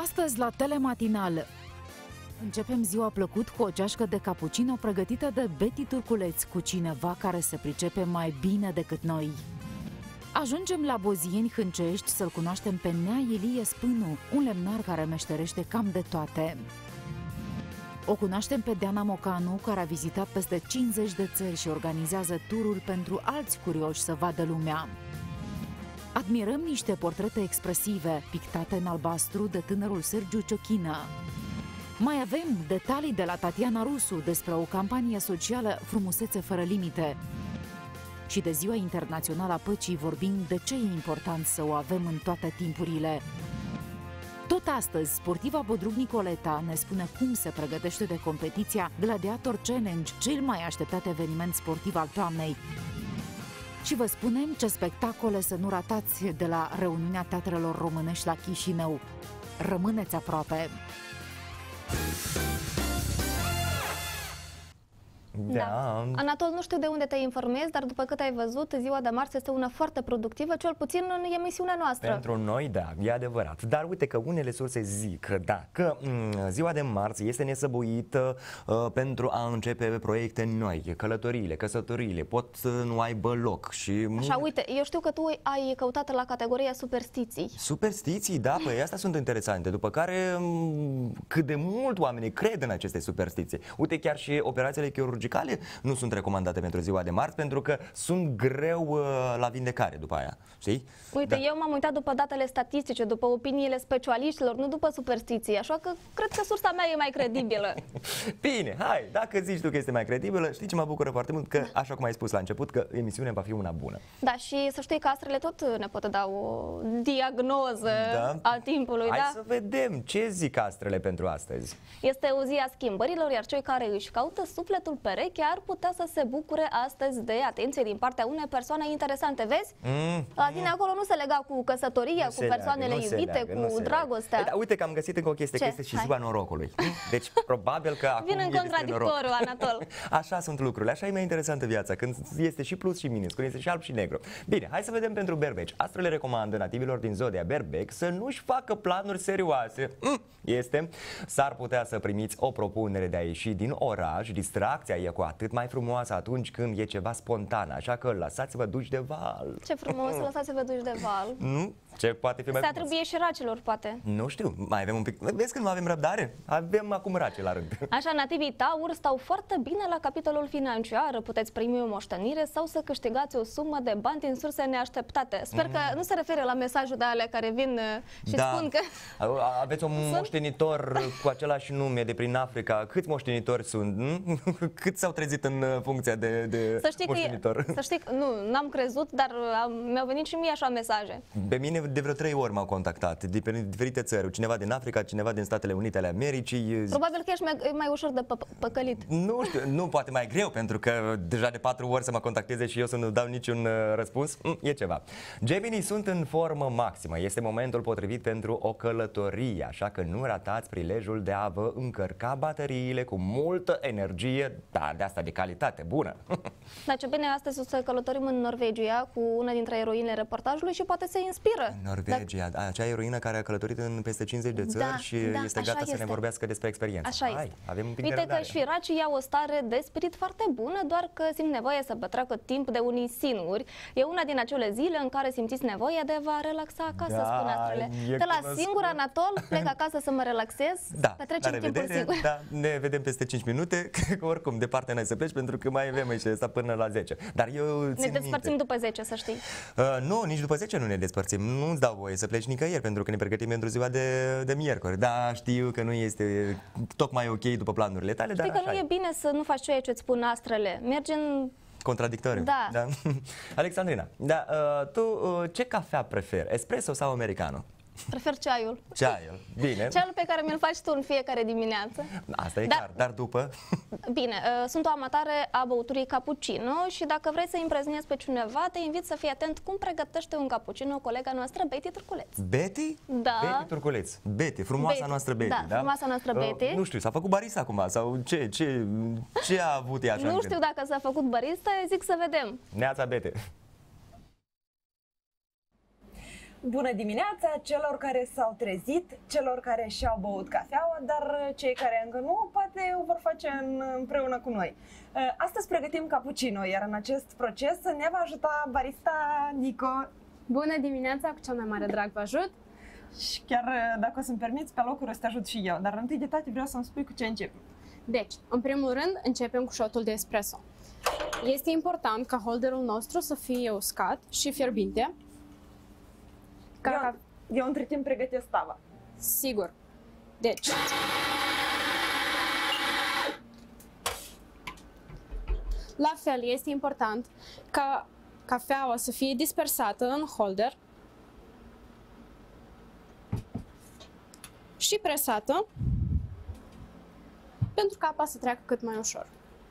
Astăzi la Telematinal începem ziua plăcut cu o ceașcă de cappuccino pregătită de Betty Turculeț, cu cineva care se pricepe mai bine decât noi. Ajungem la Bozieni Hâncești să-l cunoaștem pe Nea Ilie Spânu, un lemnar care meșterește cam de toate. O cunoaștem pe Deana Mocanu, care a vizitat peste 50 de țări și organizează tururi pentru alți curioși să vadă lumea. Admirăm niște portrete expresive, pictate în albastru de tânărul Sergiu Ciochină. Mai avem detalii de la Tatiana Rusu despre o campanie socială Frumusețe fără limite. Și de Ziua Internațională a Păcii vorbim de ce e important să o avem în toate timpurile. Tot astăzi, sportiva Bodruc Nicoleta ne spune cum se pregătește de competiția Gladiator Challenge, cel mai așteptat eveniment sportiv al toamnei. Și vă spunem ce spectacole să nu ratați de la reuniunea teatrelor românești la Chișinău. Rămâneți aproape! Da. Anatol, nu știu de unde te informezi, dar după cât ai văzut, ziua de marți este una foarte productivă, cel puțin în emisiunea noastră. Pentru noi, da, e adevărat. Dar uite că unele surse zic că ziua de marți este nesăbuită pentru a începe proiecte noi. Călătoriile, căsătoriile pot să nu aibă loc. Și așa, uite, eu știu că tu ai căutat la categoria superstiții. Superstiții, da, păi astea sunt interesante. După care, cât de mult oamenii cred în aceste superstiții. Uite, chiar și operațiile chirurgicale nu sunt recomandate pentru ziua de marți, pentru că sunt greu la vindecare după aia, știi? Uite, eu m-am uitat după datele statistice, după opiniile specialiștilor, nu după superstiții, așa că cred că sursa mea e mai credibilă. Bine, hai, dacă zici tu că este mai credibilă, știi ce mă bucură foarte mult? Că, așa cum ai spus la început, că emisiunea va fi una bună. Da, și să știi că astrele tot ne pot da o diagnoză a timpului, hai să vedem ce zic astrele pentru astăzi. Este o zi a schimbărilor, iar cei care își caută sufletul pereche ar putea să se bucure astăzi de atenție din partea unei persoane interesante, vezi? La tine acolo nu se lega cu căsătoria, cu persoanele iubite, cu dragostea. Da, uite că am găsit încă o chestie, că este și ziua norocului. Deci probabil că acum vin în contradictoriu, Anatol. Așa sunt lucrurile, așa e mai interesantă viața, când este și plus și minus, când este și alb și negru. Bine, hai să vedem pentru berbeci. Astrele recomandă nativilor din zodia berbec să nu-și facă planuri serioase. S-ar putea să primiți o propunere de a ieși din oraș. Distracția e cu atât mai frumoasă atunci când e ceva spontan, așa că lăsați-vă duși de val. Ce frumos, lăsați-vă duși de val. Ce poate fi mai se atribuie și racilor, poate. Nu știu, mai avem un pic. Vezi când nu avem răbdare? Avem acum race la rând. Așa, nativii Taur stau foarte bine la capitolul financiar. Puteți primi o moștenire sau să câștigați o sumă de bani din surse neașteptate. Sper că nu se referă la mesajul de alea care vin și spun că aveți un moștenitor cu același nume de prin Africa. Câți moștenitori sunt? Cât s-au trezit în funcția de moștenitor? Să știi că n-am crezut, dar mi-au venit și mie așa mesaje. Pe mine de vreo 3 ori m-au contactat, din diferite țări, cineva din Africa, cineva din Statele Unite ale Americii. Probabil că ești mai ușor de păcălit. Nu știu, nu, poate mai greu, pentru că deja de 4 ori să mă contacteze și eu să nu dau niciun răspuns, e ceva. Geminii sunt în formă maximă, este momentul potrivit pentru o călătorie, așa că nu ratați prilejul de a vă încărca bateriile cu multă energie, dar de asta de calitate bună. Da, ce bine, astăzi o să călătorim în Norvegia cu una dintre eroinele reportajului și poate se inspiră. Norvegia, acea eroină care a călătorit în peste 50 de țări și este gata să ne vorbească despre experiență. Așa este. Avem un pic uite că și racii iau o stare de spirit foarte bună, doar că simt nevoie să petreacă timp de unii singuri. E una din acele zile în care simțiți nevoia de a vă relaxa acasă, spune astrele. Te las singur, Anatol, plec acasă să mă relaxez, petrecem timpul singur. Da, ne vedem peste 5 minute, că oricum departe n-ai să pleci, pentru că mai avem aici asta până la 10. Dar eu ne despărțim după 10, să știi. Nu, nici după 10 nu ne despărțim. Nu-ți dau voie să pleci nicăieri, pentru că ne pregătim pentru ziua de miercuri. Da, știu că nu este tocmai ok după planurile tale, știi dar că nu e bine să nu faci ceea ce-ți spun astrele. Mergi în contradictoriu. Da. Alexandrina, tu ce cafea preferi? Espresso sau americano? Prefer ceaiul. Ceaiul, bine. Ceaiul pe care mi-l faci tu în fiecare dimineață. Asta e clar, dar după? Bine, sunt o amatare a băuturii cappuccino și dacă vrei să impresionezi pe cineva, te invit să fii atent cum pregătește un cappuccino colega noastră, Betty Turculeț. Betty? Da. Betty Turculeț. Betty, frumoasa noastră Betty, da? Da, frumoasa noastră Betty. Nu știu, s-a făcut barista acum sau ce a avut ea așa? Nu știu dacă s-a făcut barista, zic să vedem. Neața Betty. Bună dimineața celor care s-au trezit, celor care și-au băut cafeaua, dar cei care încă nu, poate o vor face împreună cu noi. Astăzi pregătim cappuccino, iar în acest proces ne va ajuta barista Nico. Bună dimineața, cu cel mai mare drag vă ajut. Și chiar dacă o să-mi permiți, pe locuri o să te ajut și eu, dar întâi de toate vreau să-mi spui cu ce începem. Deci, în primul rând, începem cu shotul de espresso. Este important ca holderul nostru să fie uscat și fierbinte. Eu între timp pregătesc tava. Sigur. Deci, la fel, este important ca cafeaua să fie dispersată în holder și presată pentru ca apa să treacă cât mai ușor.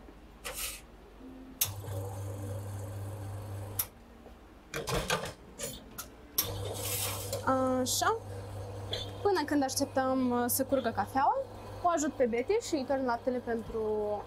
Așa. Până când așteptăm să curgă cafeaua, o ajut pe Betty și îi torn laptele pentru...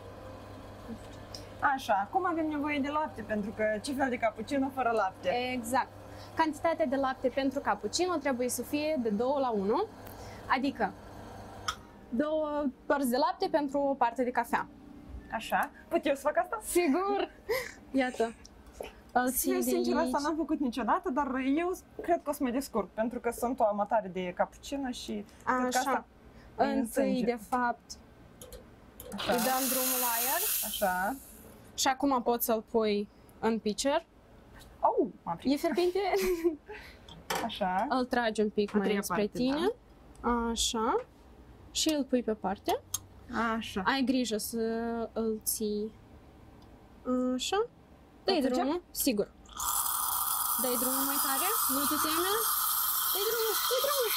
Așa, acum avem nevoie de lapte, pentru că ce fel de cappuccino fără lapte? Exact. Cantitatea de lapte pentru cappuccino trebuie să fie de 2 la 1, adică 2 părți de lapte pentru o parte de cafea. Așa, pot eu să fac asta? Sigur! Iată. Eu, sincer, asta n-am făcut niciodată, dar eu cred că o să mă descurc, pentru că sunt o amatare de cappuccino și cred că asta întâi, de fapt, îi dăm drumul la aer. Așa. Și acum poți să-l pui în pitcher. Oh, e fierbinte? Așa. Îl tragi un pic mai spre tine. Da. Așa. Și îl pui pe parte. Așa. Ai grijă să îl ții. Așa. Dă-i drumul, sigur. Dă-i drumul mai tare, nu te teme. Dă-i drumul, dă-i drumul.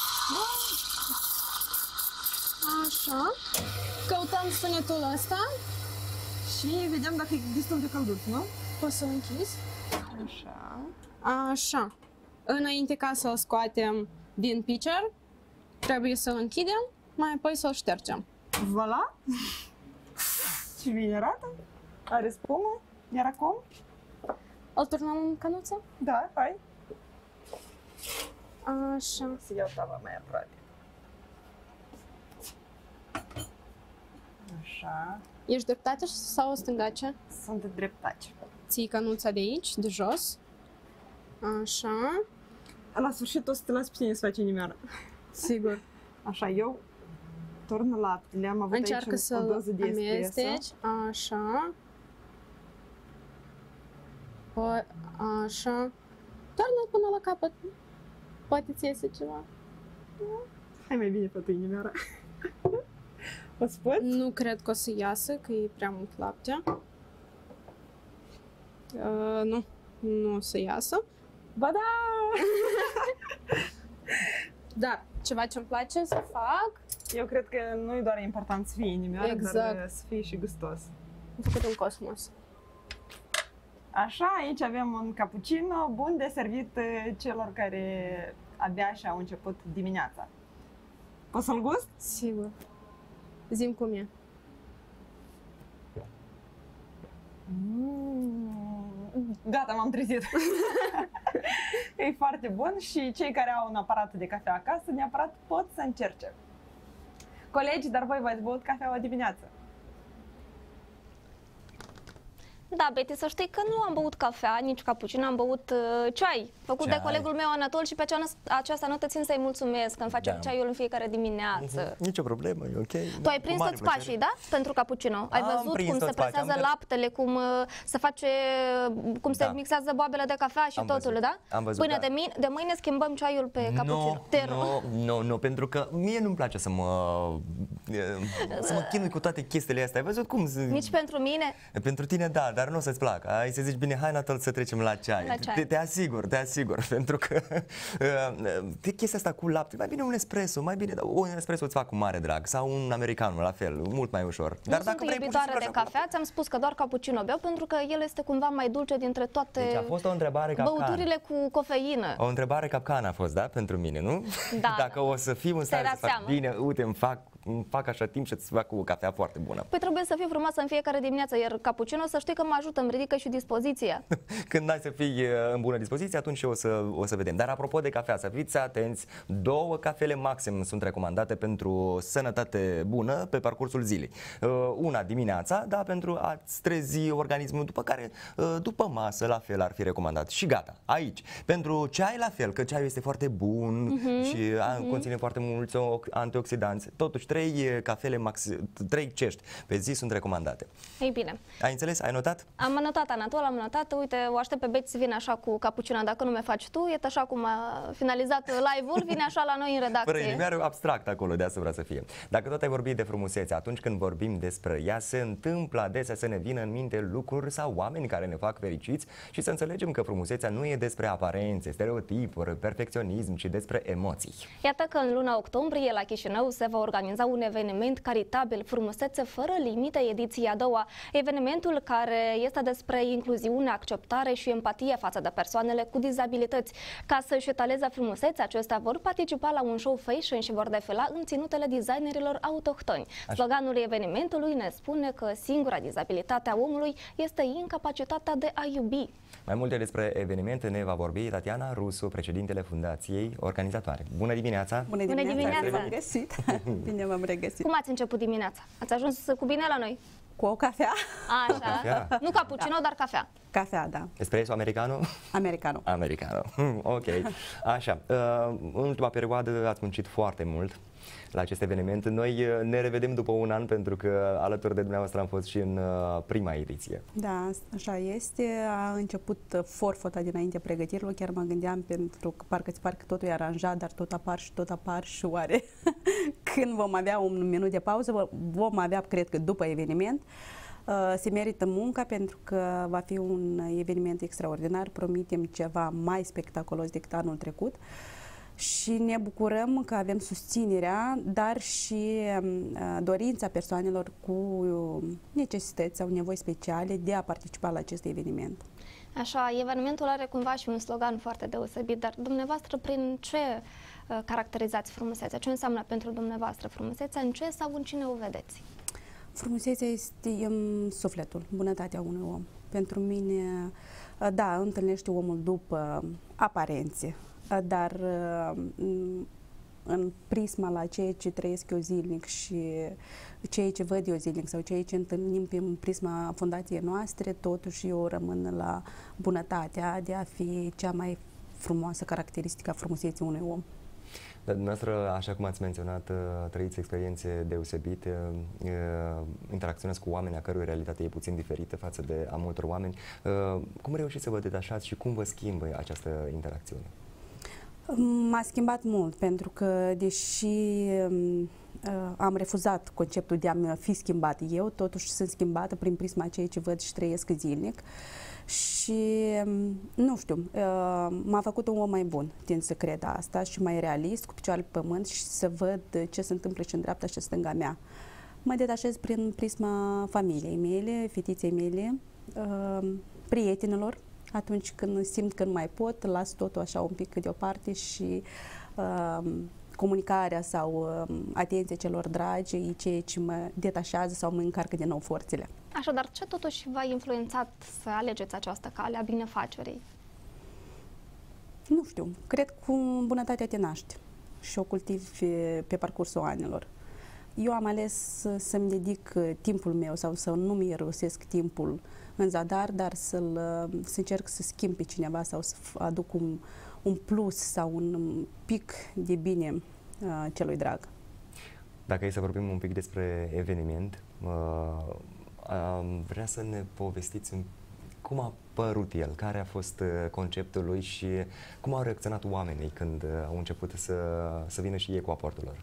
Așa. Căutăm sunetul ăsta. Și vedem dacă e destul de călduț, nu? Poți să-l închizi. Așa. Așa. Înainte ca să-l scoatem din pitcher, trebuie să-l închidem, mai apoi să-l ștergem. Voilà! Ce bine arată! Are spumă? Iar acum? Îl turnăm în cănuță? Da, hai! Așa. Să iau tava mai aproape. Așa. Ești dreptace sau stângace? Sunt dreptace. Ții cănuța de aici, de jos. Așa. La sfârșit o să te las pe tine să faci inimioară. Sigur. Așa, eu torn laptele, am avut încearcă aici o doză de espresso. Așa. Așa. Toarnă-l până la capăt. Poate ți iese ceva. Hai mai bine pe tu inimioară. O să pot? Nu cred că o să iasă, că e prea mult lapte. Nu. Nu o să iasă. Ba da! Dar ceva ce-mi place să fac... Eu cred că nu e doar important să fie inimioară, exact, dar să fie și gustos. Am făcut un cosmos. Așa, aici avem un cappuccino bun de servit celor care abia și-au început dimineața. Poți să-l gust? Sigur. Zi-mi cum e. Gata, m-am trezit. E foarte bun și cei care au un aparat de cafea acasă neapărat pot să încerce. Colegi, dar voi v-ați băut cafeaua dimineață? Da, Betty, să știi că nu am băut cafea, nici cappuccino, am băut ceai, făcut de colegul meu Anatol și pe aceasta notă țin să-i mulțumesc, că îmi face ceaiul în fiecare dimineață. Nicio problemă, e ok. Tu ai prins toți pașii, da? Pentru cappuccino. Ai văzut cum se presează laptele, cum se face, cum se mixează boabele de cafea și totul, da? Am văzut, până de mâine schimbăm ceaiul pe cappuccino. Nu, pentru că mie nu-mi place să mă chinui cu toate chestiile astea. Ai văzut cum? Nici pentru mine? Pentru tine, da, dar nu o să-ți placă. Ai să zici, bine, hai Anatol să trecem la ceai. Te asigur, pentru că chestia asta cu lapte, mai bine un espresso, un espresso îți fac cu mare drag, sau un americano, la fel, mult mai ușor. Dar dacă vrei iubitoare de cafea, ți-am spus că doar cappuccino beau, pentru că el este cumva mai dulce dintre toate deci a fost o întrebare băuturile cu cofeină. O întrebare capcană a fost, da, pentru mine, nu? Da. Dacă o să fiu în stare să fac bine, uite, îmi fac așa timp și îți fac o cafea foarte bună. Păi trebuie să fii frumoasă în fiecare dimineață, iar cappuccino, să știi că mă ajută, îmi ridică și dispoziția. Când n-ai să fii în bună dispoziție, atunci o să vedem. Dar apropo de cafea, să fiți atenți, 2 cafele maxim sunt recomandate pentru sănătate bună pe parcursul zilei. Una dimineața, da, pentru a-ți trezi organismul, după care după masă la fel ar fi recomandat. Și gata, aici. Pentru ceai la fel, că ceaiul este foarte bun și conține foarte mulți antioxidanți. Totuși 3 cești pe zi sunt recomandate. Ei bine. Ai înțeles? Ai notat? Am notat, Anatol, am notat. Uite, o aștept pe Beti să vină așa cu capucina, dacă nu mi faci tu. Iată așa cum a finalizat live-ul, vine așa la noi în redacție. Fără inimioară, abstract acolo, de asta vrea să fie. Dacă tot ai vorbit de frumusețe, atunci când vorbim despre ea, se întâmplă adesea să ne vină în minte lucruri sau oameni care ne fac fericiți și să înțelegem că frumusețea nu e despre aparențe, stereotipuri, perfecționism, ci despre emoții. Iată că în luna octombrie la Chișinău se va organiza un eveniment caritabil Frumusețe fără limite, ediția a doua. Evenimentul care este despre incluziune, acceptare și empatie față de persoanele cu dizabilități. Ca să-și etaleze frumusețea, acestea vor participa la un show fashion și vor defila în ținutele designerilor autohtoni. Sloganul evenimentului ne spune că singura dizabilitate a omului este incapacitatea de a iubi. Mai multe despre evenimente ne va vorbi Tatiana Rusu, președintele fundației organizatoare. Bună dimineața! Bună dimineața! Bună dimineața! V-am găsit! Bine v-am regăsit! Cum ați început dimineața? Ați ajuns cu bine la noi? Cu o cafea. Așa. Cafea? Nu cappuccino, dar cafea. Cafea, da. Espresso americano? Americano. Americano. Ok. Așa. În ultima perioadă ați muncit foarte mult la acest eveniment. Noi ne revedem după un an pentru că alături de dumneavoastră am fost și în prima ediție. Da, așa este. A început forfota dinainte pregătirilor. Chiar mă gândeam pentru că parcă totul e aranjat, dar tot apar și oare când vom avea un minut de pauză, vom avea, cred că după eveniment. Se merită munca pentru că va fi un eveniment extraordinar. Promitem ceva mai spectaculos decât anul trecut. Și ne bucurăm că avem susținerea, dar și dorința persoanelor cu necesități sau nevoi speciale de a participa la acest eveniment. Așa, evenimentul are cumva și un slogan foarte deosebit, dar dumneavoastră prin ce caracterizați frumusețea? Ce înseamnă pentru dumneavoastră frumusețea? În ce sau în cine o vedeți? Frumusețea este sufletul, bunătatea unui om. Pentru mine, da, întâlnește omul după aparențe, dar în prisma la ceea ce trăiesc eu zilnic și ceea ce văd eu zilnic sau ceea ce întâlnim în prisma fundației noastre, totuși eu rămân la bunătatea de a fi cea mai frumoasă caracteristică a frumuseții unui om. Dar dumneavoastră, așa cum ați menționat, trăiți experiențe deosebite, interacționați cu oameni a cărui realitate e puțin diferită față de a multor oameni. Cum reușiți să vă detașați și cum vă schimbă această interacțiune? M-a schimbat mult, pentru că, deși am refuzat conceptul de a fi schimbat eu, totuși sunt schimbată prin prisma ceea ce văd și trăiesc zilnic. Și, nu știu, m-a făcut un om mai bun, tind să cred asta, și mai realist, cu picioarele pe pământ și să văd ce se întâmplă și în dreapta și în stânga mea. Mă detașez prin prisma familiei mele, fetiței mele, prietenilor. Atunci când simt că nu mai pot, las totul așa un pic deoparte și comunicarea sau atenția celor dragi e ceea ce mă detașează sau mă încarcă din nou forțele. Așadar, ce totuși v-a influențat să alegeți această cale a binefacerii? Nu știu, cred că cu bunătatea te naști și o cultivi pe parcursul anilor. Eu am ales să-mi dedic timpul meu sau să nu mi irosesc timpul în zadar, dar să încerc să schimb pe cineva sau să aduc un plus sau un pic de bine celui drag. Dacă e să vorbim un pic despre eveniment, vrea să ne povestiți cum a părut el, care a fost conceptul lui și cum au reacționat oamenii când au început să vină și ei cu aportul lor?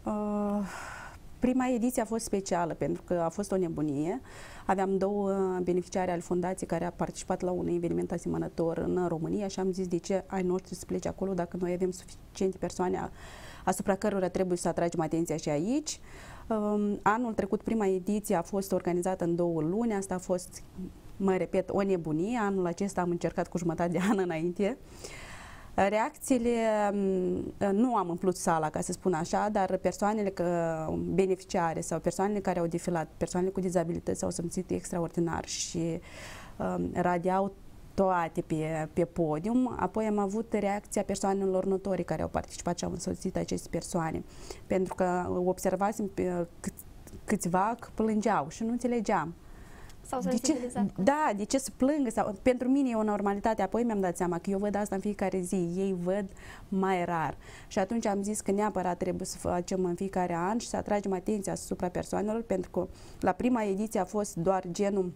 Prima ediție a fost specială pentru că a fost o nebunie. Aveam 2 beneficiari al fundației care au participat la un eveniment asemănător în România și am zis de ce ai noștri să plece acolo dacă noi avem suficiente persoane asupra cărora trebuie să atragem atenția și aici. Anul trecut, prima ediție a fost organizată în 2 luni, asta a fost, mă repet, o nebunie. Anul acesta am încercat cu jumătate de an înainte. Reacțiile, nu am umplut sala, ca să spun așa, dar persoanele beneficiare sau persoanele care au defilat, persoanele cu dizabilități s-au simțit extraordinar și radiau toate pe podium. Apoi am avut reacția persoanelor notorii care au participat și au însoțit aceste persoane. Pentru că observasem pe câțiva că plângeau și nu înțelegeam. S-au sensibilizat. Da, de ce să plângă? Sau, pentru mine e o normalitate. Apoi mi-am dat seama că eu văd asta în fiecare zi, ei văd mai rar. Și atunci am zis că neapărat trebuie să facem în fiecare an și să atragem atenția asupra persoanelor, pentru că la prima ediție a fost doar genul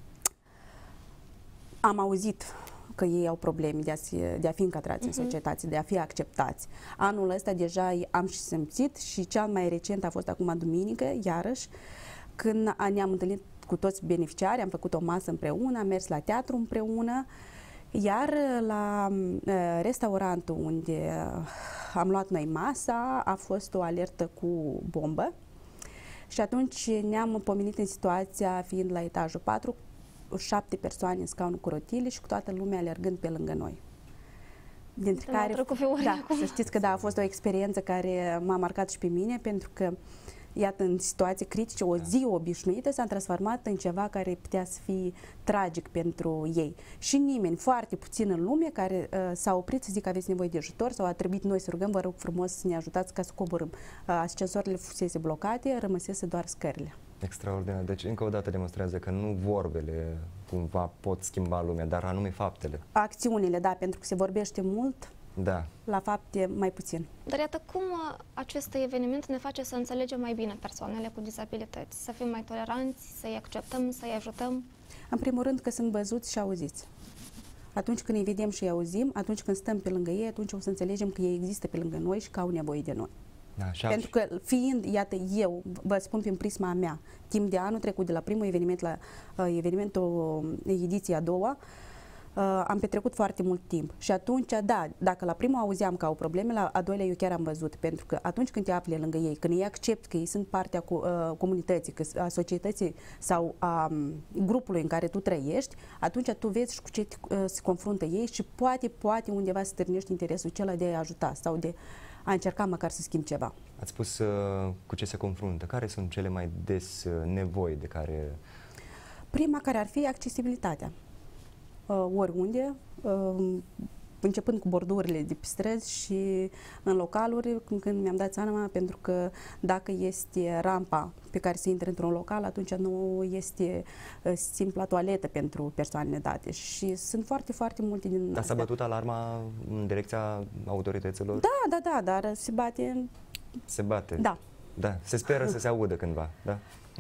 am auzit că ei au probleme de a fi încadrați în societate, de a fi acceptați. Anul ăsta deja am și simțit și cel mai recent a fost acum duminică, iarăși, când ne-am întâlnit cu toți beneficiarii, am făcut o masă împreună, am mers la teatru împreună, iar la restaurantul unde am luat noi masa a fost o alertă cu bombă și atunci ne-am pomenit în situația fiind la etajul 4, 7 persoane în scaunul cu rotile și cu toată lumea alergând pe lângă noi. Dintre care, să știți că a fost o experiență care m-a marcat și pe mine, pentru că iată, în situații critice, o zi obișnuită s-a transformat în ceva care putea să fie tragic pentru ei. Și nimeni, foarte puțin în lume, care s-a oprit să zic că aveți nevoie de ajutor sau a trebuit noi să rugăm, vă rog frumos să ne ajutați ca să coborâm. Ascensoarele fusese blocate, rămăsese doar scările. Extraordinar. Deci, încă o dată demonstrează că nu vorbele cumva pot schimba lumea, dar anume faptele. Acțiunile, da, pentru că se vorbește mult, da. La fapte mai puțin. Dar iată cum acest eveniment ne face să înțelegem mai bine persoanele cu dizabilități, să fim mai toleranți, să-i acceptăm, să-i ajutăm. În primul rând că sunt văzuți și auziți. Atunci când îi vedem și îi auzim, atunci când stăm pe lângă ei, atunci o să înțelegem că ei există pe lângă noi și că au nevoie de noi. Da, pentru că fiind, iată, eu vă spun prin prisma mea, timp de anul trecut, de la primul eveniment la evenimentul ediția a doua, am petrecut foarte mult timp și atunci, da, dacă la primul auzeam că au probleme, la a doilea eu chiar am văzut, pentru că atunci când te afli lângă ei, când ei accept că ei sunt partea comunității, a societății sau a grupului în care tu trăiești, atunci tu vezi și cu ce se confruntă ei și poate undeva să stârnești interesul acela de a ajuta sau de a încerca măcar să schimbi ceva. Ați spus cu ce se confruntă. Care sunt cele mai des nevoi de care... Prima care ar fi accesibilitatea. Oriunde, începând cu bordurile de pe străzi și în localuri, când mi-am dat seama, pentru că dacă este rampa pe care se intră într-un local, atunci nu este simpla toaletă pentru persoanele date și sunt foarte, foarte multe din astea. S-a bătut alarma în direcția autorităților? Da, dar se bate... Se bate? Da. Da, se speră să se audă cândva, da?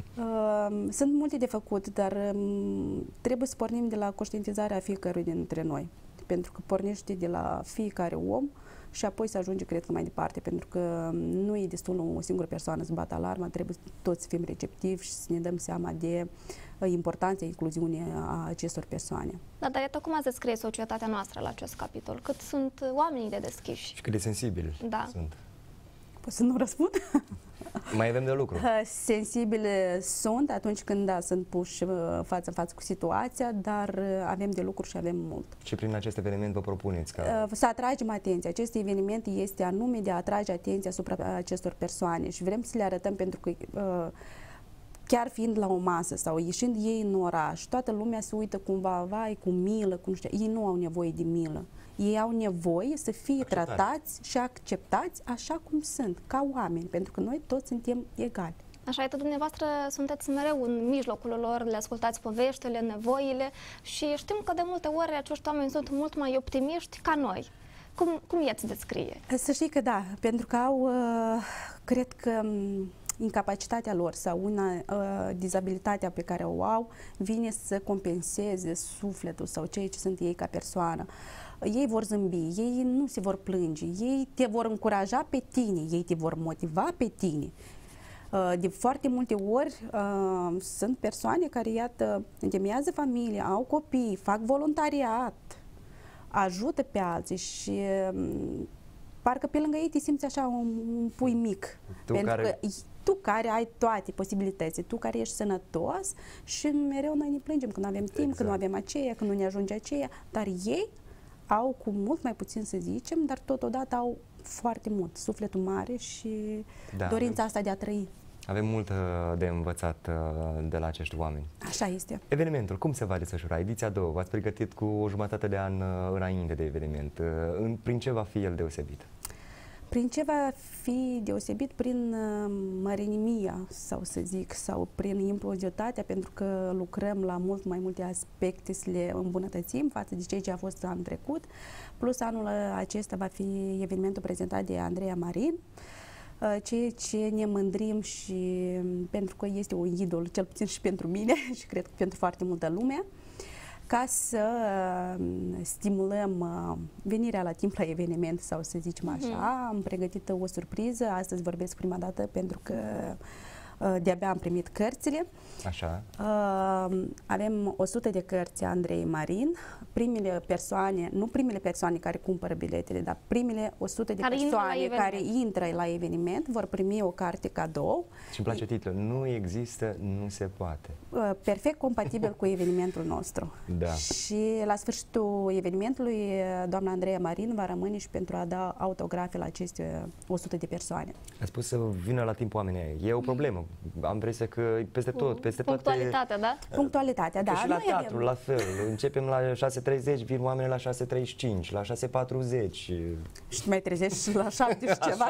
Sunt multe de făcut, dar trebuie să pornim de la conștientizarea fiecărui dintre noi. Pentru că pornește de la fiecare om și apoi să ajunge, cred că, mai departe. Pentru că nu e destul o singură persoană să bată alarma, trebuie toți să fim receptivi și să ne dăm seama de importanța incluziunii a acestor persoane. Da, dar iată cum ați descrie societatea noastră la acest capitol. Cât sunt oamenii de deschiși. Și cât de sensibili sunt. Pot să nu răspund? Mai avem de lucru. Sensibile sunt atunci când sunt puși față în față cu situația, dar avem de lucru și avem mult. Și prin acest eveniment vă propuneți ca... Să atragem atenția. Acest eveniment este anume de a atrage atenția asupra acestor persoane și vrem să le arătăm, pentru că chiar fiind la o masă sau ieșind ei în oraș, toată lumea se uită cumva, vai, cu milă, cu nu știu. Ei nu au nevoie de milă. Ei au nevoie să fie tratați și acceptați așa cum sunt, ca oameni, pentru că noi toți suntem egali. Așa, iată, dumneavoastră sunteți mereu în mijlocul lor, le ascultați poveștile, nevoile și știm că de multe ori acești oameni sunt mult mai optimiști ca noi. Cum i-ați descrie? Să știi că da, pentru că au, cred că incapacitatea lor sau dizabilitatea pe care o au vine să compenseze sufletul sau ceea ce sunt ei ca persoană. Ei vor zâmbi, ei nu se vor plânge, ei te vor încuraja pe tine, ei te vor motiva pe tine. De foarte multe ori sunt persoane care, iată, întemeiază familie, au copii, fac voluntariat, ajută pe alții și parcă pe lângă ei te simți așa un pui mic. Tu care ai toate posibilitățile, tu care ești sănătos și mereu noi ne plângem că nu avem timp, că nu avem aceea, că nu ne ajunge aceea, dar ei au cu mult mai puțin să zicem, dar totodată au foarte mult, sufletul mare și dorința asta de a trăi. Avem mult de învățat de la acești oameni. Așa este. Evenimentul, cum se va desfășura? Ediția 2, v-ați pregătit cu o jumătate de an înainte de eveniment. Prin ce va fi el deosebit? Prin ce va fi deosebit? Prin mărinimia, sau să zic, sau prin impozitatea, pentru că lucrăm la mult mai multe aspecte să le îmbunătățim față de ceea ce a fost anul trecut. Plus anul acesta va fi evenimentul prezentat de Andreea Marin, ceea ce ne mândrim și pentru că este un idol, cel puțin și pentru mine și cred că pentru foarte multă lume, ca să stimulăm venirea la timp la eveniment, sau să zicem așa. Am pregătit o surpriză, astăzi vorbesc prima dată pentru că de-abia am primit cărțile. Așa. Avem 100 de cărți a Andrei Marin. Primele persoane, nu primele persoane care cumpără biletele, dar primele 100 de persoane care intră la eveniment vor primi o carte cadou. Și îmi place titlul, nu există, nu se poate. Perfect compatibil cu evenimentul nostru. Da. Și la sfârșitul evenimentului, doamna Andreea Marin va rămâne și pentru a da autografe la aceste 100 de persoane. Ați spus să vină la timp oamenii. E o problemă. Am impresia că peste tot, peste toate... Punctualitatea, da? Punctualitatea, da. Și la teatru, la fel. Începem la 6:30, vin oamenii la 6:35, la 6:40. Și mai trezești și la 7 și ceva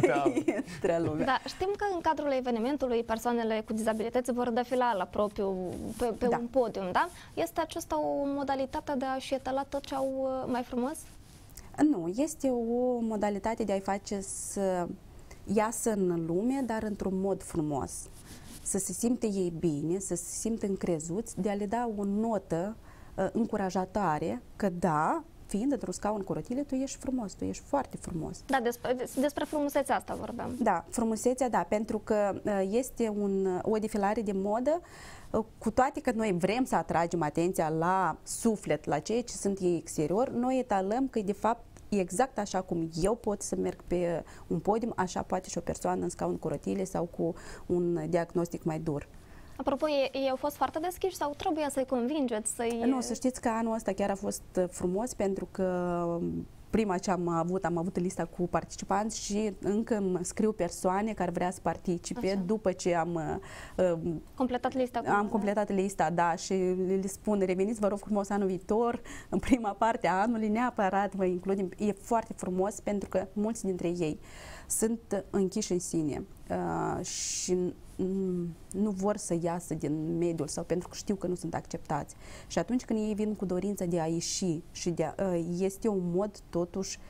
intră lumea. Da, știm că în cadrul evenimentului persoanele cu dizabilități vor defila la propriu pe un podium, da? Este aceasta o modalitate de a-și etala tot ce au mai frumos? Nu, este o modalitate de a-i face să iasă în lume, dar într-un mod frumos. Să se simte ei bine, să se simtă încrezuți, de a le da o notă încurajatoare că da, fiind într-un scaun cu rotile, tu ești frumos, tu ești foarte frumos. Da, despre frumusețea asta vorbeam. Da, frumusețea, da, pentru că este o defilare de modă, cu toate că noi vrem să atragem atenția la suflet, la ceea ce sunt ei exterior, noi etalăm că de fapt exact așa cum eu pot să merg pe un podium, așa poate și o persoană în scaun cu rotile sau cu un diagnostic mai dur. Apropo, ei au fost foarte deschiși sau trebuie să-i convingeți? Nu, să știți că anul ăsta chiar a fost frumos, pentru că prima ce am avut lista cu participanți și încă îmi scriu persoane care vrea să participe. Așa. După ce am completat lista. Completat lista, da, și le spun, reveniți, vă rog frumos anul viitor, în prima parte a anului, neapărat vă includem. E foarte frumos pentru că mulți dintre ei sunt închiși în sine și nu vor să iasă din mediul sau pentru că știu că nu sunt acceptați. Și atunci când ei vin cu dorința de a ieși și este un mod totuși,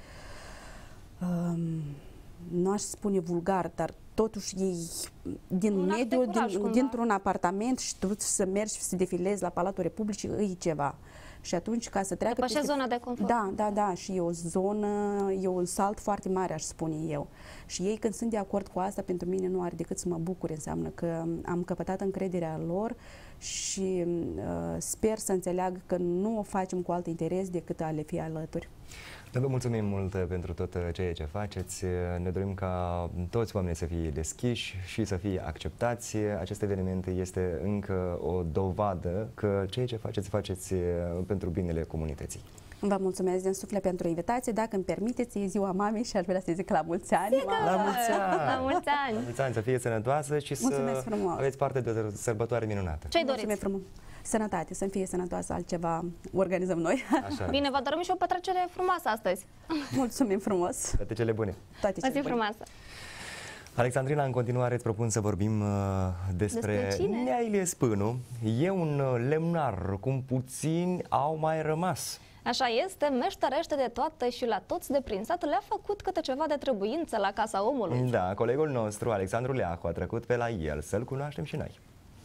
nu aș spune vulgar, dar totuși ei din mediul, dintr-un apartament și tu să mergi și să defilezi la Palatul Republicii, e ceva. Și atunci, ca să treacă... Depășește zona de confort. Da, și e o zonă, e un salt foarte mare, aș spune eu. Și ei, când sunt de acord cu asta, pentru mine nu are decât să mă bucur, înseamnă că am căpătat încrederea lor și sper să înțeleagă că nu o facem cu alt interes decât a le fi alături. Vă mulțumim mult pentru tot ceea ce faceți. Ne dorim ca toți oamenii să fie deschiși și să fie acceptați. Acest eveniment este încă o dovadă că ceea ce faceți pentru binele comunității. Vă mulțumesc din suflet pentru invitație. Dacă îmi permiteți, e ziua mamei și aș vrea să zic la mulți ani. La mulți ani! La mulți ani! La mulți ani, să fie sănătoasă și să aveți parte de o sărbătoare minunată. Ce-i doriți? Sănătate, să fie sănătoasă, altceva organizăm noi. Așa. Bine, vă dorim și o petrecere frumoasă astăzi. Mulțumim frumos! Toate cele bune! Toate cele bune! Frumoasă! Alexandrina, în continuare îți propun să vorbim despre Nea Ilie Spânu. E un lemnar, cum puțini au mai rămas. Așa este, meșterește de toate și la toți de prin sat le-a făcut câte ceva de trebuință la casa omului. Da, colegul nostru, Alexandru Leacu, a trecut pe la el, să-l cunoaștem și noi.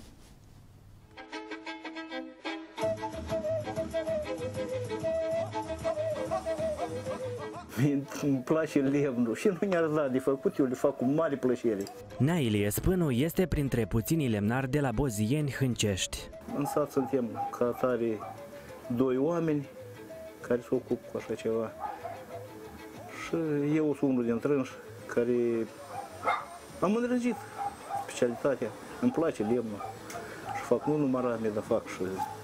Îmi place lemnul și nu mi-ar da de făcut, eu le fac cu mare plăcere. Nea Ilie Spânu este printre puținii lemnari de la Bozieni, Hâncești. În sat suntem ca atare 2 oameni care se ocupă cu așa ceva. Și eu sunt unul dintre ei care am îndrăgit specialitatea. Îmi place lemnul și fac nu numai rame, dar fac și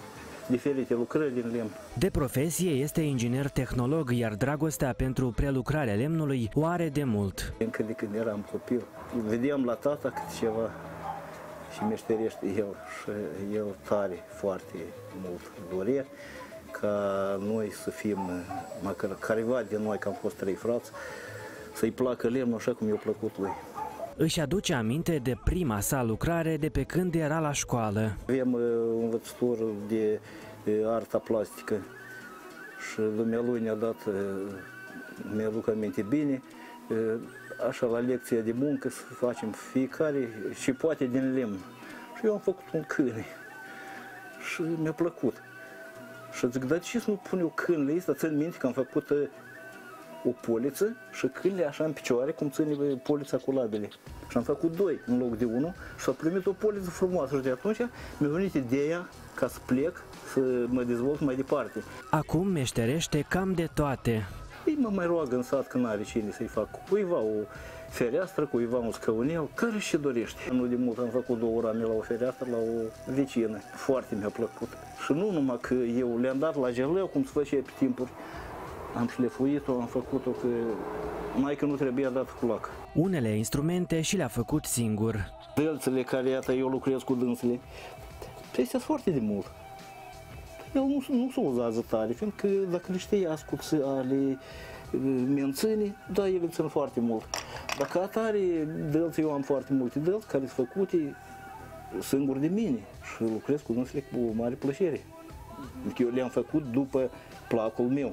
diferite lucrări din lemn. De profesie este inginer tehnolog, iar dragostea pentru prelucrarea lemnului o are de mult. Încă de când eram copil, vedeam la tata câte ceva și meșterește el și el tare foarte mult dorea ca noi să fim, măcar careva de noi, că am fost 3 frați, să-i placă lemnul așa cum i-a plăcut lui. Își aduce aminte de prima sa lucrare de pe când era la școală. Avem un învățător de arta plastică și dumnealui ne-a dat, mi-aduc aminte bine, așa la lecția de muncă să facem fiecare și poate din lemn. Și eu am făcut un câine și mi-a plăcut. Și zic, dar ce să nu pun eu câinele ăsta? Țin minte că am făcut o poliță și câinele așa în picioare, cum ține polița cu labele. Și am făcut 2 în loc de 1 și a primit o poliță frumoasă și de atunci mi-a venit ideea ca să plec, să mă dezvolt mai departe. Acum meșterește cam de toate. Ei mă mai roagă în sat că n-are cine să-i fac cuiva o fereastră, cuiva un scaunel, care și dorește. Nu de mult am făcut 2 rame la o fereastră, la o vecină. Foarte mi-a plăcut. Și nu numai că eu le-am dat la geleu, cum se făcea pe timpuri, am șlefuit-o, am făcut-o că mai că nu trebuia dat cu lac. Unele instrumente și le-a făcut singur. Dălțele care, iată, eu lucrez cu dânsele, astea sunt foarte de mult. El nu se uzează tare, fiindcă dacă le știi ascuți ale menține, da, ele țin foarte mult. Dacă atare dălți, eu am foarte multe dălți care sunt făcute singur de mine și lucrez cu dânsele cu o mare plăcere. Eu le-am făcut după placul meu.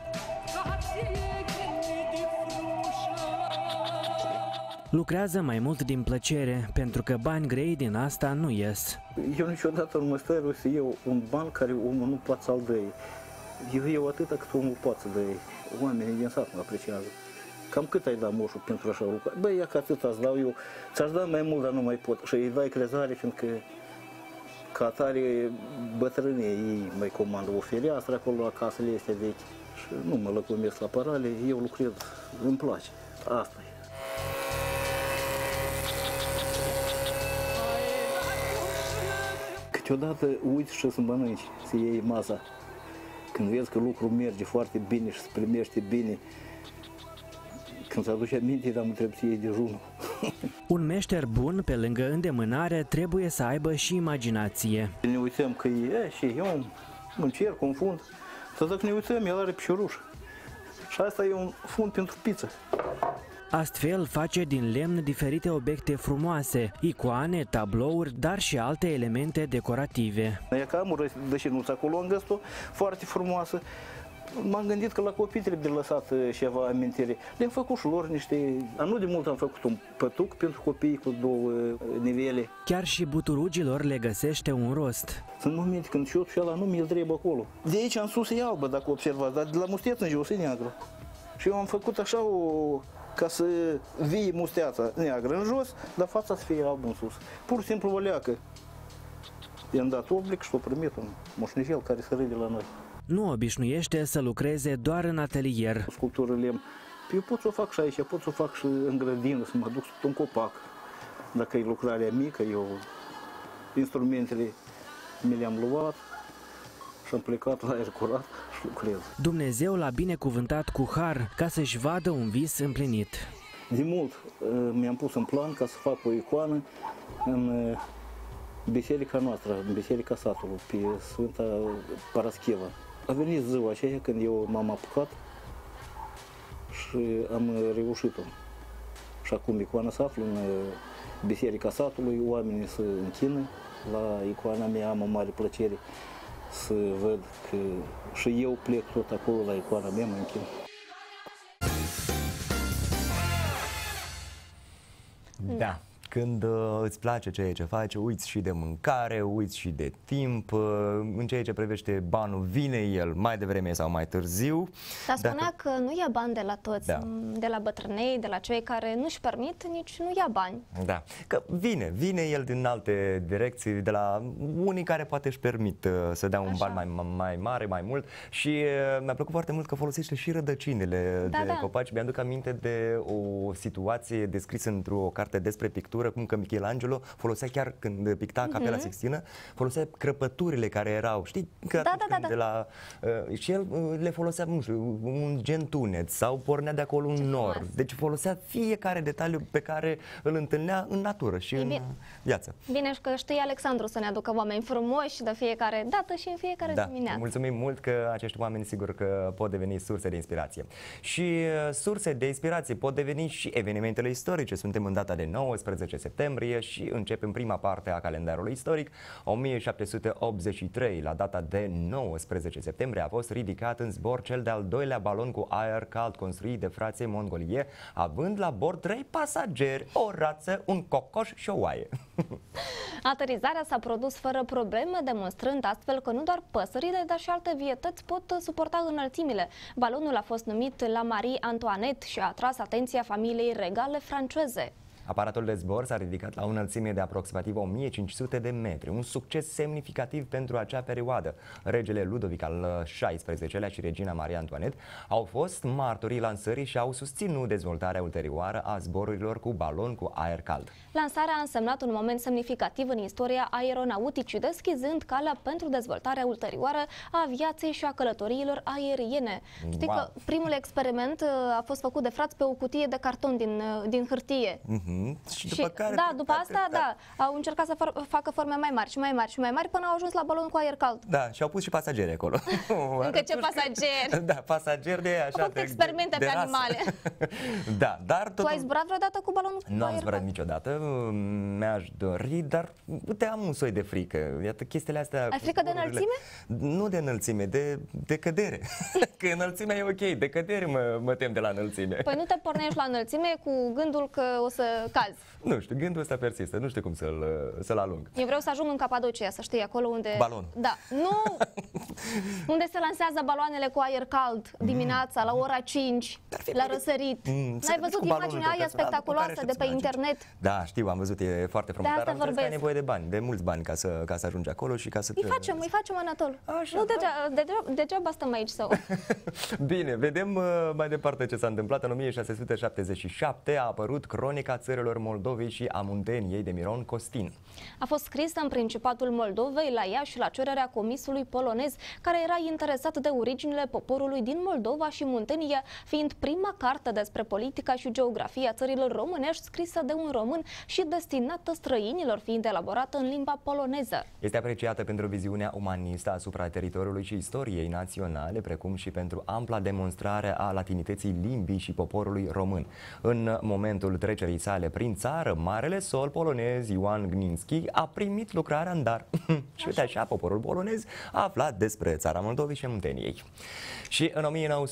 Lucrează mai mult din plăcere, pentru că bani grei din asta nu ies. Eu niciodată nu mă stăru să iau un ban care omul nu poate să-l dăie. Eu iau atâta cât omul poate să dăie. Oamenii din sat mă apreciază. Cam cât ai dat moșul pentru așa lucrare? Băi, ia că atât îți dau eu. Ți-aș da mai mult, dar nu mai pot. Și îi dai crezare, fiindcă ca atare bătrânii ei mai comandă o fereastră acolo la casele astea vechi. Și nu mă lăcomesc la parale, eu lucrez, îmi place. Asta e. Câteodată uiți și să mănânci, să iei masa. Când vezi că lucrul merge foarte bine și se primește bine, când se aduce aminte, dar mă trebuie să iei dejunul. Un meșter bun, pe lângă îndemânare, trebuie să aibă și imaginație. Ne uităm că e și eu încerc un fund, să dacă ne uităm, el are picioruș. Și asta e un fund pentru pizza. Astfel face din lemn diferite obiecte frumoase, icoane, tablouri, dar și alte elemente decorative. E că am o rășinuță acolo, am găsit-o foarte frumoasă. M-am gândit că la copii trebuie lăsat ceva amintire. Le-am făcut și lor niște... Nu de mult am făcut un pătuc pentru copii cu 2 nivele. Chiar și buturugilor le găsește un rost. Sunt momente când șotul și ăla nu mi-l trebuie acolo. De aici în sus e albă, dacă observați, dar de la musteță în jos e neagră. Și eu am făcut așa ca să vie musteața neagră în jos, dar fața să fie albă în sus. Pur și simplu o leacă. I-am dat oblic și l-a primit un moșnișel care se râde la noi. Nu obișnuiește să lucreze doar în atelier. Sculptură lemn. Eu pot să o fac și aici, pot să o fac și în grădină, să mă duc sub un copac. Dacă e lucrarea mică, eu instrumentele mi le-am luat și am plecat la aer curat și lucrez. Dumnezeu l-a binecuvântat cu har ca să-și vadă un vis împlinit. De mult mi-am pus în plan ca să fac o icoană în biserica noastră, în biserica satului, pe Sfânta Parascheva. A venit ziua aceea când eu m-am apucat și am reușit-o. Și acum icoana se află în biserica satului, oamenii se închină la icoana mea, am o mare plăcere să văd că și eu plec tot acolo la icoana mea, mă închin. Da. Când îți place ceea ce faci, uiți și de mâncare, uiți și de timp, în ceea ce privește banul, vine el mai devreme sau mai târziu. Dar spunea că nu ia bani de la toți, de la bătrânei, de la cei care nu-și permit, nici nu ia bani. Da, că vine el din alte direcții, de la unii care poate își permit să dea un ban mai mare, mai mult și mi-a plăcut foarte mult că folosește și rădăcinile de copaci. Mi-aduc aminte de o situație descrisă într-o carte despre pictură natură, cum că Michelangelo folosea chiar când picta Capela Sixtină, folosea crăpăturile care erau, știi? Că de la, și el le folosea, nu știu, un gen tunet sau pornea de acolo un nor. Deci folosea fiecare detaliu pe care îl întâlnea în natură și în viață. Bine, și că știe Alexandru să ne aducă oameni frumoși de fiecare dată și în fiecare dimineață. Mulțumim mult că acești oameni sigur că pot deveni surse de inspirație. Și surse de inspirație pot deveni și evenimentele istorice. Suntem în data de 19 septembrie și începem prima parte a calendarului istoric. 1783, la data de 19 septembrie, a fost ridicat în zbor cel de-al doilea balon cu aer cald construit de frații Mongolie, având la bord 3 pasageri, o rață, un cocoș și o oaie. Aterizarea s-a produs fără probleme, demonstrând astfel că nu doar păsările, dar și alte vietăți pot suporta înălțimile. Balonul a fost numit la Marie Antoinette și a atras atenția familiei regale franceze. Aparatul de zbor s-a ridicat la o înălțime de aproximativ 1500 de metri, un succes semnificativ pentru acea perioadă. Regele Ludovic al XVI-lea și regina Maria Antoinette au fost martorii lansării și au susținut dezvoltarea ulterioară a zborurilor cu balon cu aer cald. Lansarea a însemnat un moment semnificativ în istoria aeronauticii, deschizând calea pentru dezvoltarea ulterioară a aviației și a călătoriilor aeriene. Știi că primul experiment a fost făcut de frați pe o cutie de carton din hârtie. Și după care după asta au încercat să facă forme mai mari și mai mari și mai mari până au ajuns la balon cu aer cald. Da, și au pus și pasageri acolo. Încă ce pasageri? Da, pasageri de așa. Au făcut experimente pe animale. Da, dar tu ai zburat vreodată cu balonul cu aer cald? Nu am zburat niciodată, mi-aș dori, dar uite, am un soi de frică. Iată, chestiile astea. Ai frică de înălțime? Nu de înălțime, de cădere. Că înălțimea e ok, de cădere mă tem de la înălțime. Păi nu te pornești la înălțime cu gândul că o să cazi. Nu știu, gândul ăsta persistă, nu știu cum să-l alung. Eu vreau să ajung în Capadocia, să știi, acolo unde... Balon. Da, nu! Unde se lansează baloanele cu aer cald dimineața, la ora 5, la răsărit. N-ai văzut imaginea aia spectaculoasă de pe internet? Da, știu, am văzut, e foarte frumos, dar am înțeles că ai nevoie de bani, de mulți bani ca să ajungi acolo și ca să... Îi facem, Anatol. Așa, nu degeaba stăm aici sau... Bine, vedem mai departe ce s-a întâmplat. În 1677 a apărut Cronica țărilor Moldovei și a Munteniei de Miron Costin. A fost scrisă în Principatul Moldovei, la Iași, la cererea comisului polonez, care era interesat de originile poporului din Moldova și Muntenia, fiind prima carte despre politica și geografia țărilor românești scrisă de un român și destinată străinilor, fiind elaborată în limba poloneză. Este apreciată pentru viziunea umanistă asupra teritoriului și istoriei naționale, precum și pentru ampla demonstrare a latinității limbii și poporului român. În momentul trecerii sale prin țară, marele sol polonez Ioan Gninski a primit lucrarea în dar. Și uite așa, poporul polonez a aflat despre țara Moldovei și Munteniei. Și în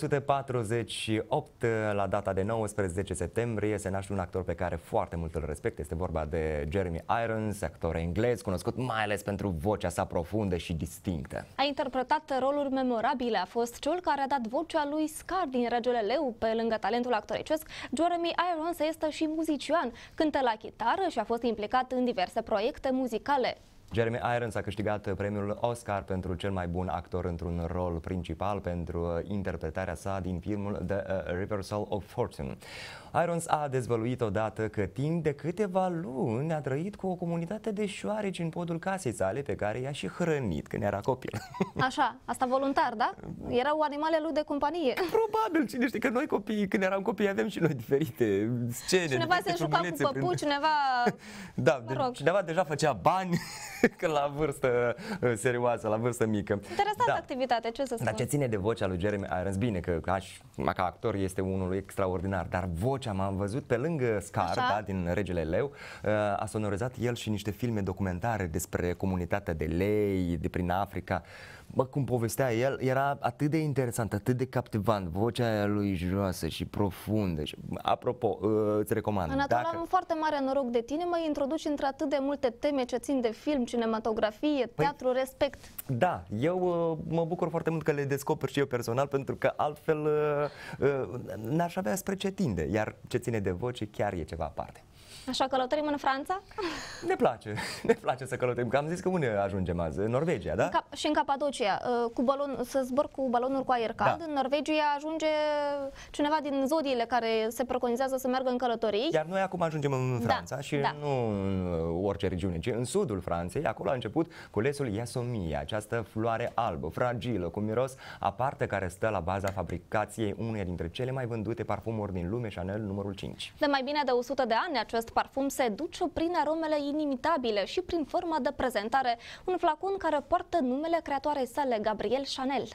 1948, la data de 19 septembrie, se naște un actor pe care foarte mult îl respect. Este vorba de Jeremy Irons, actor englez, cunoscut mai ales pentru vocea sa profundă și distinctă. A interpretat roluri memorabile, a fost cel care a dat vocea lui Scar din Regele Leu. Pe lângă talentul actoricesc, Jeremy Irons este și muzician, cântă la chitară și a fost implicat în diverse proiecte muzicale. Jeremy Irons a câștigat premiul Oscar pentru cel mai bun actor într-un rol principal pentru interpretarea sa din filmul The Reversal of Fortune. Irons a dezvăluit odată că timp de câteva luni a trăit cu o comunitate de șoareci în podul casei sale, pe care i-a și hrănit când era copil. Așa, asta voluntar, da? Erau animale lui de companie. Probabil, cine știe, că noi copii, când eram copii, aveam și noi diferite scene. Cineva se juca cu păpuși, cineva... Da, cineva deja făcea bani că la vârstă serioasă, la vârstă mică. Interesantă activitate, ce să spun. Dar ce ține de vocea lui Jeremy Irons, bine, că ca actor este unul extraordinar, dar vocea m-am văzut pe lângă Scar, da, din Regele Leu, a sonorizat el și niște filme documentare despre comunitatea de lei, de prin Africa. Bă, cum povestea el, era atât de interesant, atât de captivant, vocea aia lui joasă și profundă. Și, apropo, îți recomand. Anatol, am foarte mare noroc de tine, mă introduci între atât de multe teme ce țin de film, cinematografie, teatru, respect. Da, eu mă bucur foarte mult că le descoper și eu personal, pentru că altfel n-aș avea spre ce tinde, iar ce ține de voce chiar e ceva aparte. Așa călătorim în Franța? Ne place să călătorim, că am zis că unde ajungem azi? În Norvegia, da? Și în Capadocia, să zbor cu balonuri cu aer cald. Da. În Norvegia ajunge cineva din zodiile care se preconizează să meargă în călătorii. Iar noi acum ajungem în Franța și nu în orice regiune, ci în sudul Franței. Acolo a început culesul Iasomia, această floare albă, fragilă, cu miros aparte, care stă la baza fabricației uneia dintre cele mai vândute parfumuri din lume, Chanel numărul 5. De mai bine de 100 de ani, acest parfum se duce prin aromele inimitabile și prin forma de prezentare, un flacon care poartă numele creatoarei sale, Gabrielle Chanel.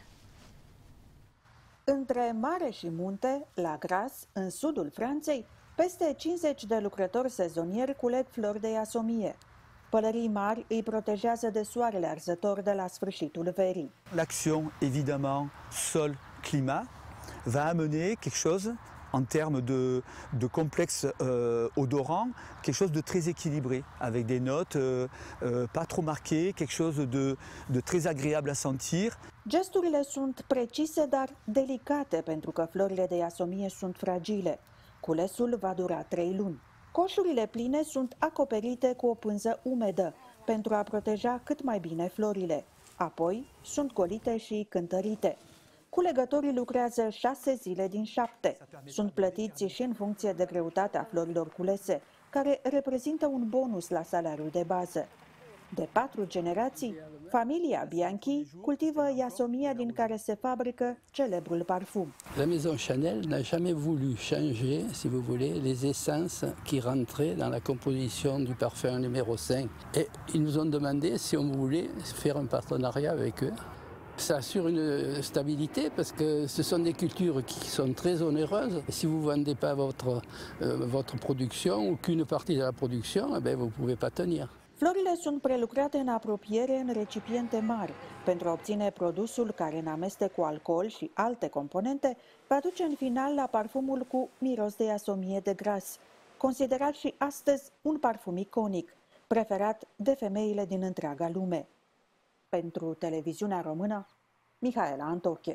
Între mare și munte, la Grasse, în sudul Franței, peste 50 de lucrători sezonieri culeg flori de iasomie. Pălării mari îi protejează de soarele arzător de la sfârșitul verii. L'action, évidemment, sol-climat, va amener quelque chose en termes de complexe odorant, quelque chose de très équilibré, avec des notes pas trop marquées, quelque chose de très agréable à sentir. Gesturile sunt precise, dar delicate, pentru că florile de iasomie sunt fragile. Culesul va dura 3 luni. Coșurile pline sunt acoperite cu o pânză umedă, pentru a proteja cât mai bine florile. Apoi sunt golite și cântărite. Culegătorii lucrează 6 zile din 7. Sunt plătiți și în funcție de greutatea florilor culese, care reprezintă un bonus la salariul de bază. De 4 generații, familia Bianchi cultivă iasomia din care se fabrică celebrul parfum. La maison Chanel n'a jamais voulu changer, si vous voulez, les essences qui rentraient dans la composition du parfum numéro 5. Et ils nous ont demandé si on voulait faire un partenariat avec eux. Ça assure une stabilité parce que ce sont des cultures qui sont très onéreuses. Si vous ne vendez pas votre production ou qu'une partie de la production, eh bien, vous ne pouvez pas tenir. Florile sunt prelucrate în apropiere în recipiente mari pentru a obține produsul care, în amestec cu alcool și alte componente, va duce în final la parfumul cu miros de iasomie de Grasse, considerat și astăzi un parfum iconic, preferat de femeile din întreaga lume. Pentru televiziunea română, Mihaela Antoche.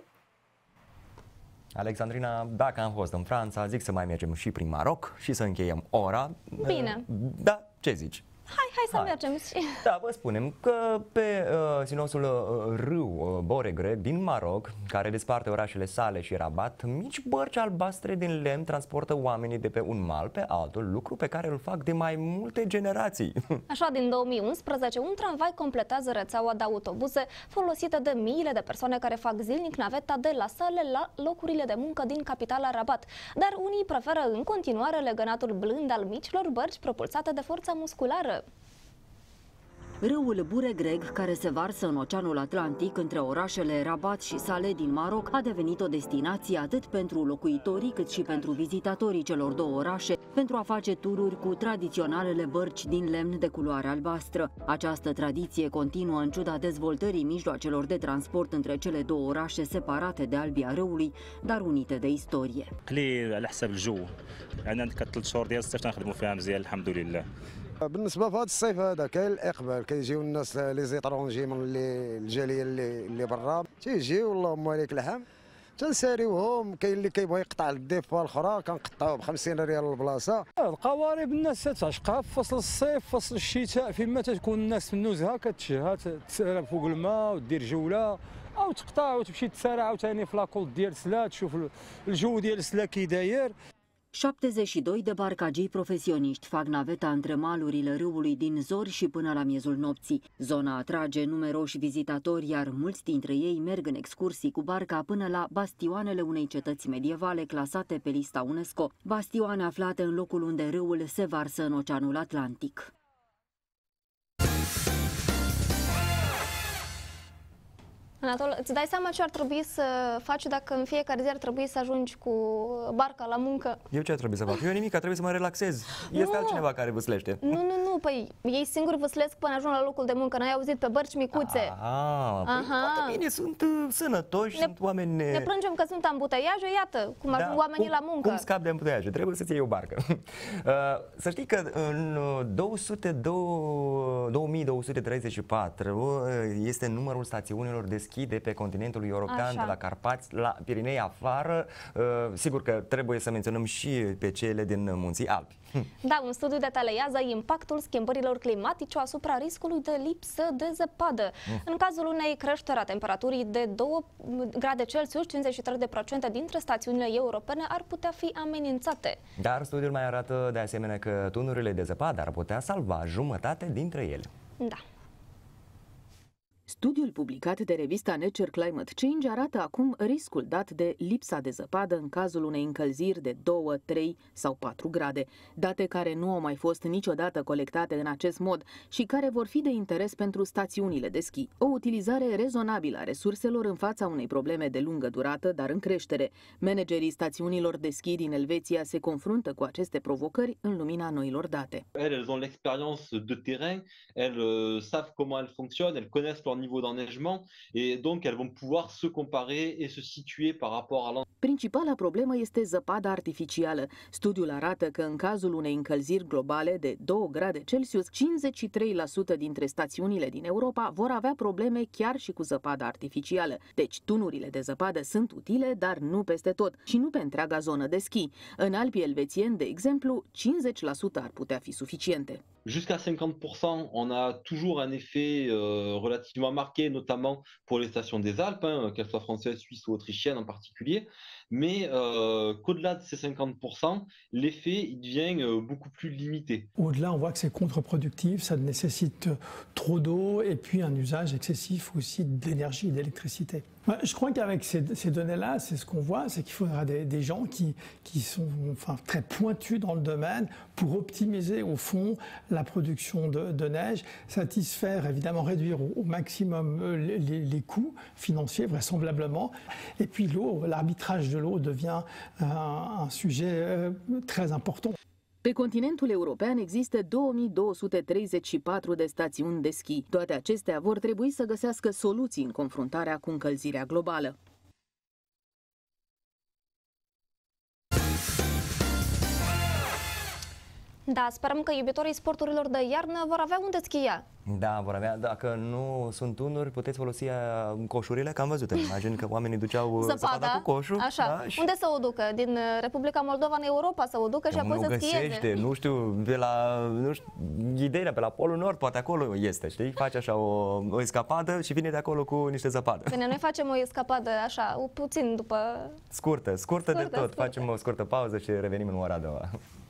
Alexandrina, dacă am fost în Franța, zic să mai mergem și prin Maroc și să încheiem ora. Bine. Da, ce zici? Hai să mergem și... Da, vă spunem că pe sinuosul râu Boregreg din Maroc, care desparte orașele Sale și Rabat, mici bărci albastre din lemn transportă oamenii de pe un mal pe altul, lucru pe care îl fac de mai multe generații. Așa, din 2011, un tramvai completează rețeaua de autobuze folosită de miile de persoane care fac zilnic naveta de la Sale la locurile de muncă din capitala Rabat. Dar unii preferă în continuare legănatul blând al micilor bărci propulsate de forța musculară. Râul Boregreg, care se varsă în Oceanul Atlantic între orașele Rabat și Salé din Maroc, a devenit o destinație atât pentru locuitorii cât și pentru vizitatorii celor două orașe, pentru a face tururi cu tradiționalele bărci din lemn de culoare albastră. Această tradiție continuă în ciuda dezvoltării mijloacelor de transport între cele două orașe separate de albia râului, dar unite de istorie. بالنسبه في هذا الصيف هذا كاين الاقبال كيجيو الناس لي زيترونجي من الجاليه اللي برا تيجيو اللهم عليك الحمد تنساريوهم. كاين اللي كيبغي يقطع الديفا الاخرى كنقطعوه ب 50 ريال البلاصه. القوارب الناس تتعشقها في فصل الصيف، فصل الشتاء، فيما تكون الناس في النزهه كتشهى تسرى فوق الماء ودير جوله او تقطع وتمشي تسارع عاوتاني في لاكول ديال سلا تشوف الجو ديال سلا كي داير. 72 de barcagii profesioniști fac naveta între malurile râului din zori și până la miezul nopții. Zona atrage numeroși vizitatori, iar mulți dintre ei merg în excursii cu barca până la bastioanele unei cetăți medievale clasate pe lista UNESCO, bastioane aflate în locul unde râul se varsă în Oceanul Atlantic. Anatol, îți dai seama ce ar trebui să faci dacă în fiecare zi ar trebui să ajungi cu barca la muncă? Eu ce ar trebui să fac? Eu nimic, ar trebui să mă relaxez. Este altcineva care vâslește. Nu, păi ei singuri vâslesc până ajung la locul de muncă. N-ai auzit pe bărci micuțe? Foarte bine, sunt sănătoși, sunt oameni... Ne plângem că sunt ambuteiaje, iată cum ajung oamenii la muncă. Cum scap de ambuteiaje? Trebuie să-ți iei o barcă. Să știi că în 2234 este numărul stațiunilor de schi schi de pe continentul european, Așa. de la Carpați la Pirinei afară. Sigur că trebuie să menționăm și pe cele din Munții Alpi. Da, un studiu detaliază impactul schimbărilor climatice asupra riscului de lipsă de zăpadă. În cazul unei creșteri a temperaturii de 2 grade Celsius, 53% dintre stațiunile europene ar putea fi amenințate. Dar studiul mai arată de asemenea că tunurile de zăpadă ar putea salva jumătate dintre ele. Da. Studiul publicat de revista Nature Climate Change arată acum riscul dat de lipsa de zăpadă în cazul unei încălziri de 2, 3 sau 4 grade, date care nu au mai fost niciodată colectate în acest mod și care vor fi de interes pentru stațiunile de schi. O utilizare rezonabilă a resurselor în fața unei probleme de lungă durată, dar în creștere. Managerii stațiunilor de schi din Elveția se confruntă cu aceste provocări în lumina noilor date. Elles ont l'expérience de terrain, elles savent comment elles fonctionnent, elles connaissent leur niveau d'enneigement et donc elles vont pouvoir se comparer et se situer par rapport à l'enneigement. Principala problemă este zăpada artificială. Studiul arată că în cazul unei încălziri globale de 2 grade Celsius, 53% dintre stațiunile din Europa vor avea probleme chiar și cu zăpada artificială. Deci tunurile de zăpadă sunt utile, dar nu peste tot și nu pe întreaga zonă de schi. În Alpii elvețieni, de exemplu, 50% ar putea fi suficiente. Jusqu'à 50%, on a toujours un effet relativement marqué, notamment pour les stations des Alpes, qu'elles soient françaises, suisses ou autrichiennes en particulier. Mais qu'au-delà de ces 50%, l'effet il devient beaucoup plus limité. Au-delà, on voit que c'est contre-productif, ça nécessite trop d'eau et puis un usage excessif aussi d'énergie et d'électricité. Je crois qu'avec ces données-là, c'est ce qu'on voit, c'est qu'il faudra des gens qui sont très pointus dans le domaine pour optimiser au fond la production de neige, satisfaire, évidemment réduire au maximum les coûts financiers vraisemblablement. Et puis l'eau, l'arbitrage de l'eau devient un sujet très important. Pe continentul european există 2234 de stațiuni de schi. Toate acestea vor trebui să găsească soluții în confruntarea cu încălzirea globală. Da, sperăm că iubitorii sporturilor de iarnă vor avea unde schia. Da, vor avea. Dacă nu sunt tunuri, puteți folosi coșurile, că am văzut în imagini că oamenii duceau zăpada cu coșul. Așa. Da? Unde să o ducă? Din Republica Moldova în Europa să o ducă și apoi să schieze? Nu știu, ideea pe la Polul Nord, poate acolo este, știi? Face așa o escapadă și vine de acolo cu niște zăpadă. Bine, noi facem o escapadă așa, puțin după... Scurtă de tot. Facem o scurtă pauză și revenim în ora a doua.